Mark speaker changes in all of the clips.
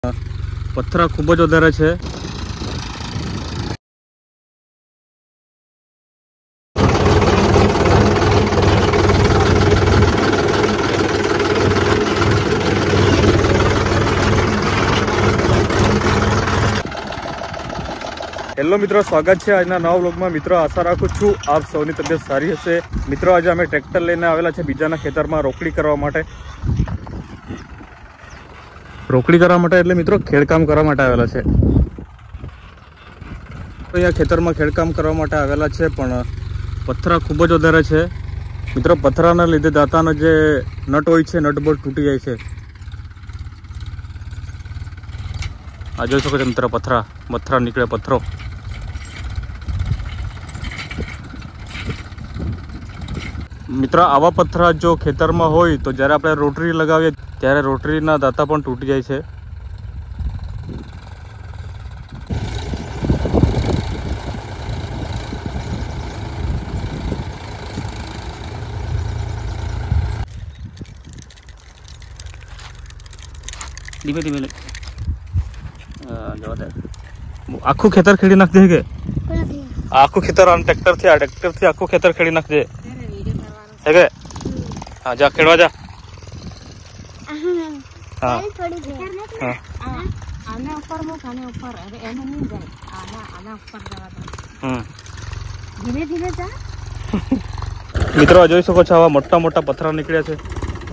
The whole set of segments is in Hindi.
Speaker 1: પથરા ખૂબ જ વધારે છે। हेलो मित्रों, स्वागत है आज नवा व्लॉग में। मित्रों आशा राखू छूँ आप सौनी तबियत सारी हशे। मित्रों आज अमे ट्रेक्टर लईने आवेला छे बीजाना खेतर में रोकड़ी करवा माटे। रोकड़ी करवा माटे एटले मित्रों खेड़काम करवा माटे आवेला छे। तो अहींया खेतर में खेड़काम करवा माटे आवेला छे, पण पथरा खूब ज वधारे छे। मित्रों पथराना लीधे दातानो जे नट होय छे नट बोल्ट तूटी जाय छे। आ जोई शको छो मित्रों पथरा निकळे पथरो। मित्रों आवा पथरा जो खेतर में होय तो ज्यारे आपणे रोटरी लगावीए त्यारे रोटरीना दाता पण तूटी जाय छे। धीमे धीमे जवा दे। आखू खेतर खेड़ी नाख दे के आखू खेतर आन ट्रेक्टर थी आखू खेतर खेड़ी नाख दे है के। हाँ जा खेड़वा जा। हाँ हाँ
Speaker 2: आना ऊपर मुख आने ऊपर अरे एने नहीं जाए आना ऊपर जवा दे धीरे धीरे जा।
Speaker 1: मित्रों જોઈ શકો છો આવા મોટા મોટા પથરા નીકળ્યા છે।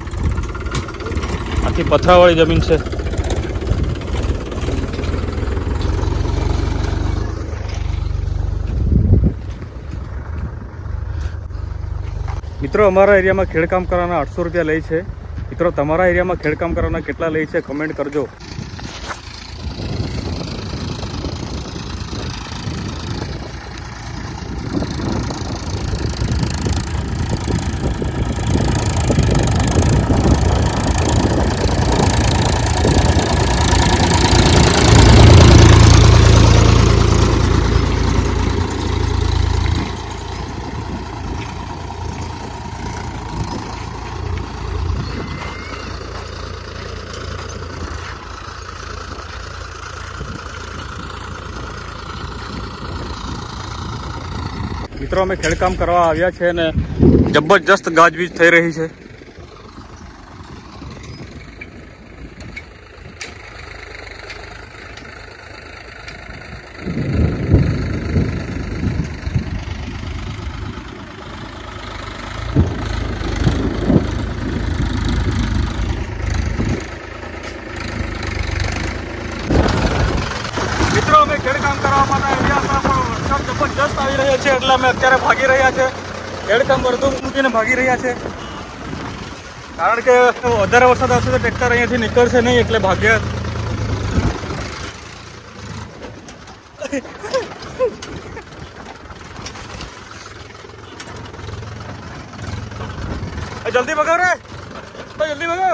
Speaker 1: આખી પથરાવાળી જમીન છે। मित्रों अमरा एरिया में खेड़काम करवाना 800 रुपया ले छे। मित्रों तमारा एरिया में खेड़काम करवाना केटला ले छे कमेंट करजो। मित्रों अमे खेड़काम करवा आव्या छे ने जबरदस्त गाजवीज थई रही छे। मित्रों अमे खेड़काम करवा माटे આવ્યા હતા પણ વરસાદ જબરદસ્ત આવી રહ્યો છે એટલે અમે અત્યારે ભાગી રહ્યા છે। ખેડકામ બધું મૂકીને ભાગી રહ્યા છે કારણ કે વધારે વરસાદ આવશે તો ટ્રેક્ટર અહીંયાથી નીકળશે નહીં એટલે ભાગ્યા। जल्दी भगाओ रे जल्दी भगाओ।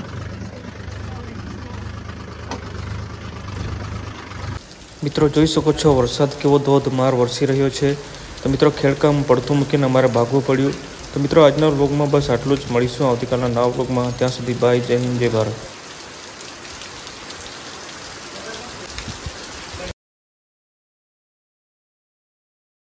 Speaker 1: मित्रों જોઈ શકો છો વરસાદ કેવો ધોધમાર વરસી રહ્યો છે। તો મિત્રો ખેડકામ પડતું મૂકીને અમારે ભાગવું પડ્યું। તો મિત્રો આજના વ્લોગમાં બસ આટલું જ। મળીશું આવતીકાલના નવા વ્લોગમાં। ત્યાં સુધી બાય, જય હિન્દ, જય ભારત।